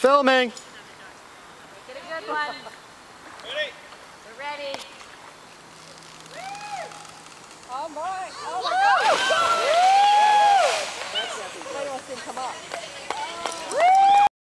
Filming. Make it a good one. Ready? We're ready. Oh my! Oh my God!